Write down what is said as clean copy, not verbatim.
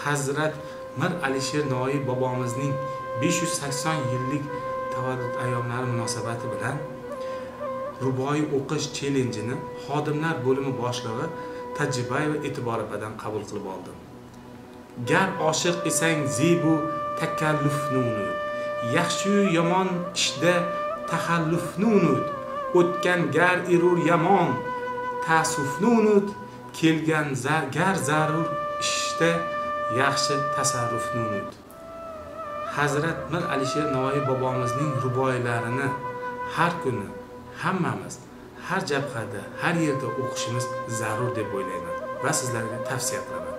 Hazrat Mir Alisher Navoiy bobomizning 580 yillik tavallud ayyomlari munosabati bilan ruboiy o'qish chellenjini xodimlar bo'limi boshlig'i Tajribayeva e'tiboradan qabul qilib oldi. Gar oshiq esang zebu takallufni unut, yaxshi yomon ishda taxallufni unut, o'tgan gar erur yomon ta'sufni unut, kelgan gar zarur ishda yaxshi tasarrufni unut. Hazrat Mir Alisher Navoiy bobomizning ruboiylarini har kuni hammamiz har jabhada, har yerda o'qishimiz zarur deb o'ylayman va sizlarga tavsiya qilaman.